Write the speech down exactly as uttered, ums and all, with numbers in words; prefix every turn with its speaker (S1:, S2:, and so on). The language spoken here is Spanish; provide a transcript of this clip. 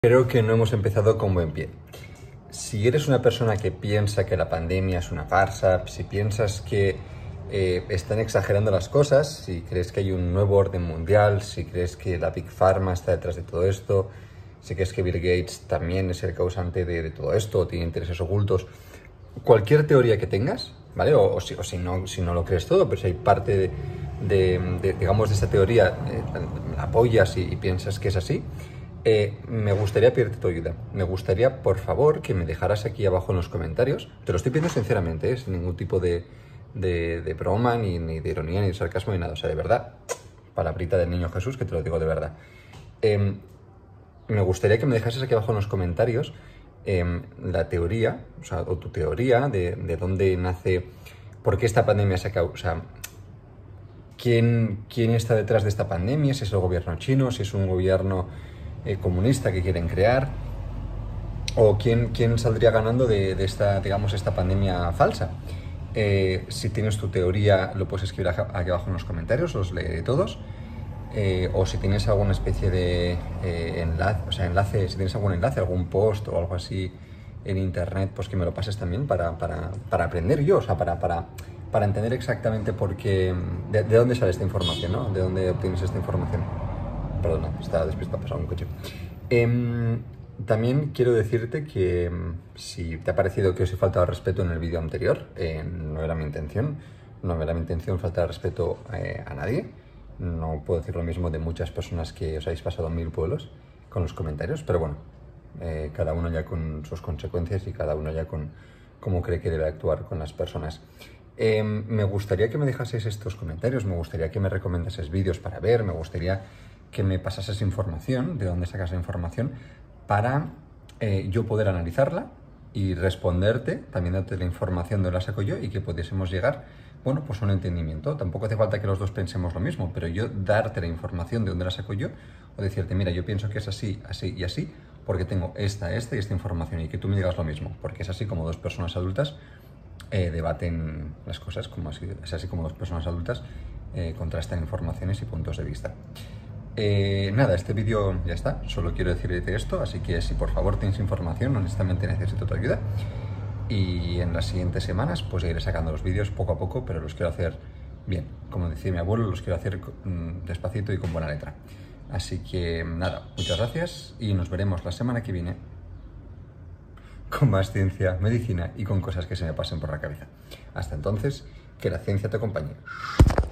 S1: Creo que no hemos empezado con buen pie. Si eres una persona que piensa que la pandemia es una farsa, si piensas que eh, están exagerando las cosas, si crees que hay un nuevo orden mundial, si crees que la Big Pharma está detrás de todo esto, si crees que Bill Gates también es el causante de, de todo esto o tiene intereses ocultos, cualquier teoría que tengas, ¿vale? O, o, si, o si, no, si no lo crees todo, pero si hay parte de, de, de digamos, de esa teoría, eh, la apoyas y, y piensas que es así, Eh, me gustaría pedirte tu ayuda. Me gustaría, por favor, que me dejaras aquí abajo en los comentarios. Te lo estoy pidiendo sinceramente, ¿eh? Sin ningún tipo de, de, de broma, ni, ni de ironía, ni de sarcasmo, ni nada. O sea, de verdad, palabrita del niño Jesús, que te lo digo de verdad. Eh, me gustaría que me dejases aquí abajo en los comentarios eh, la teoría, o sea, o tu teoría de, de dónde nace, por qué esta pandemia se ha causado. O sea, ¿quién, quién está detrás de esta pandemia? Si es el gobierno chino, si es un gobierno Eh, comunista que quieren crear, o quién, quién saldría ganando de, de esta, digamos, esta pandemia falsa. Eh, si tienes tu teoría, lo puedes escribir aquí abajo en los comentarios, los leeré todos. Eh, o si tienes alguna especie de eh, enlace, o sea, enlace, si tienes algún enlace, algún post o algo así en internet, pues que me lo pases también para, para, para aprender yo, o sea, para, para, para entender exactamente por qué, de, de dónde sale esta información, ¿no? De dónde obtienes esta información. Perdona, está despistado, ha pasado un coche. Eh, también quiero decirte que eh, si te ha parecido que os he faltado al respeto en el vídeo anterior, eh, no era mi intención, no era mi intención faltar al respeto eh, a nadie. No puedo decir lo mismo de muchas personas que os habéis pasado mil pueblos con los comentarios, pero bueno, eh, cada uno ya con sus consecuencias y cada uno ya con cómo cree que debe actuar con las personas. Eh, me gustaría que me dejaseis estos comentarios, me gustaría que me recomendaseis vídeos para ver, me gustaría que me pasases información, de dónde sacas la información, para eh, yo poder analizarla y responderte, también darte la información de dónde la saco yo y que pudiésemos llegar, bueno, pues a un entendimiento. Tampoco hace falta que los dos pensemos lo mismo, pero yo darte la información de dónde la saco yo, o decirte, mira, yo pienso que es así, así y así, porque tengo esta, esta y esta información, y que tú me digas lo mismo, porque es así como dos personas adultas eh, debaten las cosas, como así, es así como dos personas adultas eh, contrastan informaciones y puntos de vista. Eh, nada, este vídeo ya está, solo quiero decirte esto, así que si por favor tienes información, honestamente necesito tu ayuda, y en las siguientes semanas pues iré sacando los vídeos poco a poco, pero los quiero hacer bien, como decía mi abuelo, los quiero hacer mmm, despacito y con buena letra. Así que nada, muchas gracias y nos veremos la semana que viene con más ciencia, medicina y con cosas que se me pasen por la cabeza. Hasta entonces, que la ciencia te acompañe.